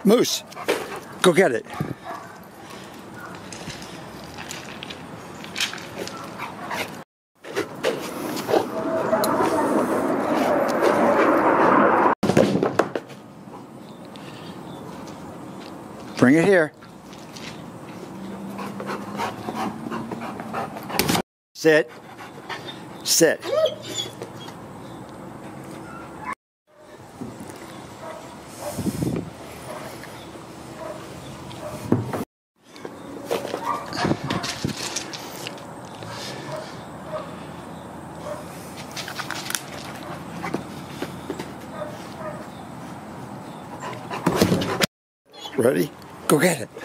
Moose, go get it. Bring it here. Sit. Sit. Ready? Go get it.